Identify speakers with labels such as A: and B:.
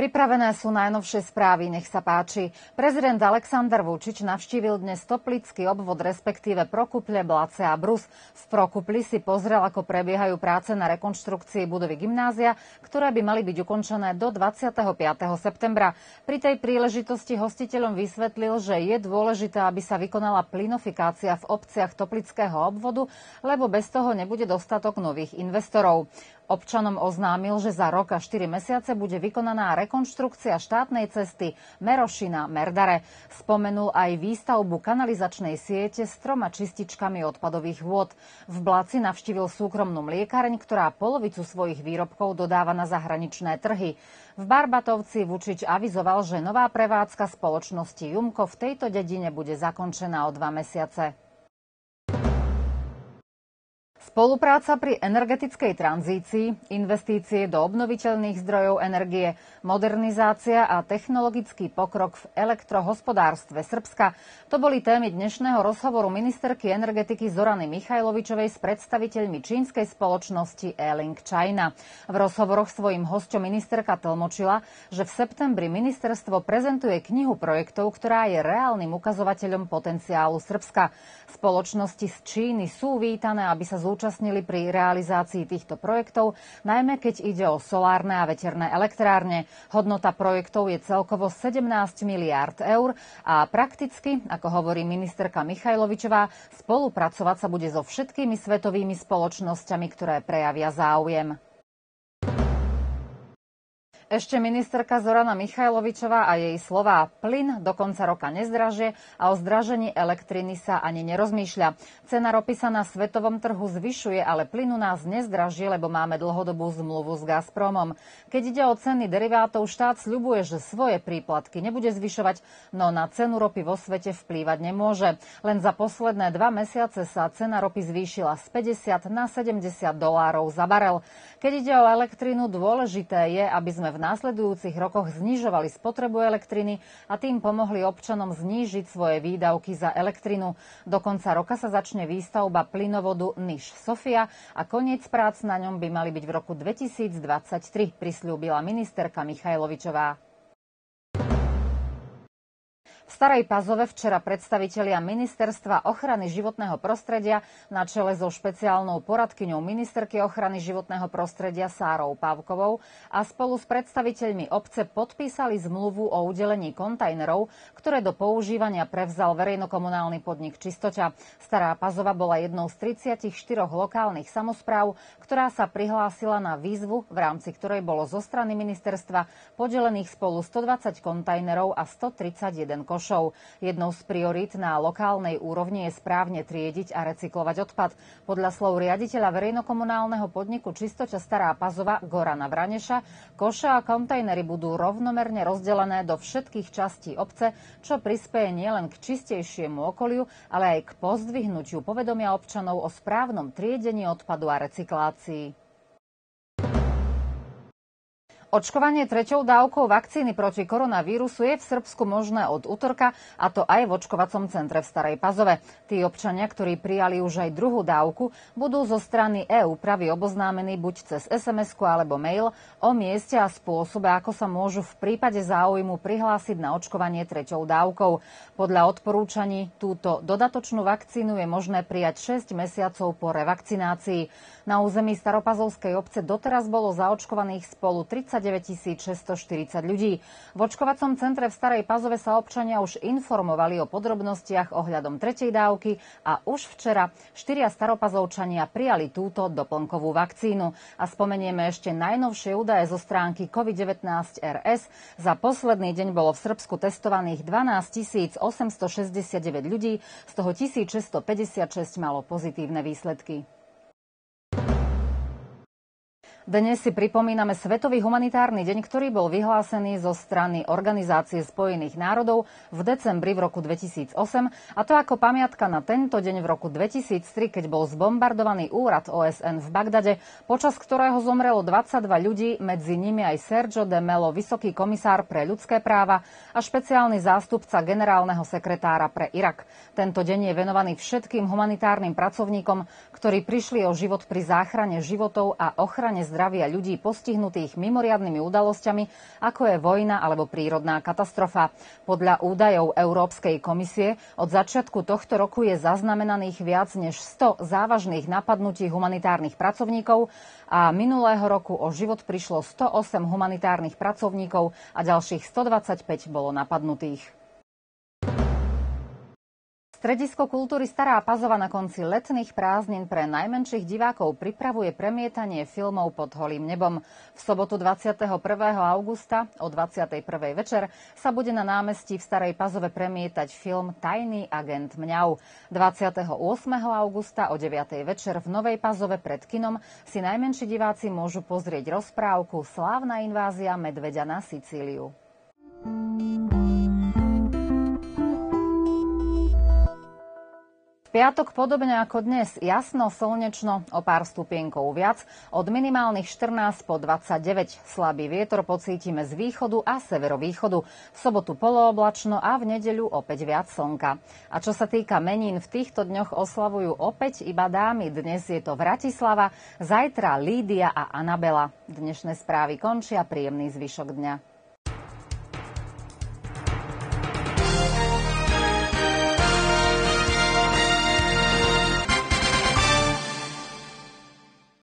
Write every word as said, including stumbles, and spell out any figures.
A: Pripravené sú najnovšie správy, nech sa páči. Prezident Alexander Vučić navštívil dnes Toplický obvod, respektíve Prokuple, Blace a Brus. V Prokupli si pozrel, ako prebiehajú práce na rekonštrukcii budovy gymnázia, ktoré by mali byť ukončené do dvadsiateho piateho septembra. Pri tej príležitosti hostiteľom vysvetlil, že je dôležité, aby sa vykonala plynofikácia v obciach Toplického obvodu, lebo bez toho nebude dostatok nových investorov. Občanom oznámil, že za rok a štyri mesiace bude vykonaná rekonštrukcia štátnej cesty Merošina-Merdare. Spomenul aj výstavbu kanalizačnej siete s troma čističkami odpadových vôd. V Blaci navštívil súkromnú mliekareň, ktorá polovicu svojich výrobkov dodáva na zahraničné trhy. V Barbatovci Vučić avizoval, že nová prevádzka spoločnosti Jumko v tejto dedine bude zakončená o dva mesiace. Spolupráca pri energetickej tranzícii, investície do obnoviteľných zdrojov energie, modernizácia a technologický pokrok v elektrohospodárstve Srbska. To boli témy dnešného rozhovoru ministerky energetiky Zorany Mihajlovičovej s predstaviteľmi čínskej spoločnosti E-Link China. V rozhovoroch svojim hosťom ministerka tlmočila, že v septembri ministerstvo prezentuje knihu projektov, ktorá je reálnym ukazovateľom potenciálu Srbska. Spoločnosti z Číny sú vítané, aby sa zúčastnili pri realizácii týchto projektov, najmä keď ide o solárne a veterné elektrárne. Hodnota projektov je celkovo sedemnásť miliárd eur a prakticky, ako hovorí ministerka Mihajlovičová, spolupracovať sa bude so všetkými svetovými spoločnosťami, ktoré prejavia záujem. Ešte ministerka Zorana Mihajlovičová a jej slová: plyn do konca roka nezdražie a o zdražení elektriny sa ani nerozmýšľa. Cena ropy sa na svetovom trhu zvyšuje, ale plyn u nás nezdražie, lebo máme dlhodobú zmluvu s Gazpromom. Keď ide o ceny derivátov, štát sľubuje, že svoje príplatky nebude zvyšovať, no na cenu ropy vo svete vplývať nemôže. Len za posledné dva mesiace sa cena ropy zvýšila z päťdesiat na sedemdesiat dolárov za barel. Keď ide o elektrinu, dôležité je, aby sme v následujúcich rokoch znižovali spotrebu elektriny a tým pomohli občanom znížiť svoje výdavky za elektrinu. Do konca roka sa začne výstavba plynovodu Niš-Sofia a koniec prác na ňom by mali byť v roku dvetisícdvadsaťtri, prisľúbila ministerka Mihajlovičová. V Starej Pazove včera predstavitelia Ministerstva ochrany životného prostredia na čele so špeciálnou poradkyňou ministerky ochrany životného prostredia Sárou Pavkovou a spolu s predstaviteľmi obce podpísali zmluvu o udelení kontajnerov, ktoré do používania prevzal verejnokomunálny podnik Čistoča. Stará Pazova bola jednou z tridsiatštyroch lokálnych samospráv, ktorá sa prihlásila na výzvu, v rámci ktorej bolo zo strany ministerstva podelených spolu stodvadsať kontajnerov a stotridsaťjeden košov. Jednou z priorít na lokálnej úrovni je správne triediť a recyklovať odpad. Podľa slov riaditeľa verejnokomunálneho podniku Čistoča Stará Pazova Gorana Vraneša, koše a kontajnery budú rovnomerne rozdelené do všetkých častí obce, čo prispeje nielen k čistejšiemu okoliu, ale aj k pozdvihnutiu povedomia občanov o správnom triedení odpadu a recyklácii. Očkovanie treťou dávkou vakcíny proti koronavírusu je v Srbsku možné od utorka, a to aj v očkovacom centre v Starej Pazove. Tí občania, ktorí prijali už aj druhú dávku, budú zo strany e-úpravy oboznámení buď cez es em esku alebo mail o mieste a spôsobe, ako sa môžu v prípade záujmu prihlásiť na očkovanie treťou dávkou. Podľa odporúčaní túto dodatočnú vakcínu je možné prijať šesť mesiacov po revakcinácii. Na území Staropazovskej obce doteraz bolo zaočkovaných spolu tridsaťdeväťtisícšesťstoštyridsať ľudí. V očkovacom centre v Starej Pazove sa občania už informovali o podrobnostiach ohľadom tretej dávky a už včera štyria Staropazovčania prijali túto doplnkovú vakcínu. A spomenieme ešte najnovšie údaje zo stránky COVID devätnásť er es. Za posledný deň bolo v Srbsku testovaných dvanásťtisíc osemstošesťdesiatdeväť ľudí, z toho tisícšesťstopäťdesiatšesť malo pozitívne výsledky. Dnes si pripomíname Svetový humanitárny deň, ktorý bol vyhlásený zo strany Organizácie spojených národov v decembri v roku dvetisícosem, a to ako pamiatka na tento deň v roku dvetisíctri, keď bol zbombardovaný úrad ó es en v Bagdade, počas ktorého zomrelo dvadsaťdva ľudí, medzi nimi aj Sergio de Mello, vysoký komisár pre ľudské práva a špeciálny zástupca generálneho sekretára pre Irak. Tento deň je venovaný všetkým humanitárnym pracovníkom, ktorí prišli o život pri záchrane životov a ochrane zdravia ľudí postihnutých mimoriadnymi udalosťami, ako je vojna alebo prírodná katastrofa. Podľa údajov Európskej komisie od začiatku tohto roku je zaznamenaných viac než sto závažných napadnutí humanitárnych pracovníkov a minulého roku o život prišlo sto osem humanitárnych pracovníkov a ďalších stodvadsaťpäť bolo napadnutých. Stredisko kultúry Stará Pazova na konci letných prázdnin pre najmenších divákov pripravuje premietanie filmov pod holým nebom. V sobotu dvadsiateho prvého augusta o dvadsiatej prvej večer sa bude na námestí v Starej Pazove premietať film Tajný agent Mňau. dvadsiateho ôsmeho augusta o deviatej večer v Novej Pazove pred kinom si najmenší diváci môžu pozrieť rozprávku Slávna invázia medveďa na Sicíliu. V piatok podobne ako dnes jasno, slnečno, o pár stupienkov viac, od minimálnych štrnásť po dvadsaťdeväť. Slabý vietor pocítime z východu a severovýchodu. V sobotu polooblačno a v nedeľu opäť viac slnka. A čo sa týka menín, v týchto dňoch oslavujú opäť iba dámy. Dnes je to Vratislava, zajtra Lídia a Anabela. Dnešné správy končia, príjemný zvyšok dňa.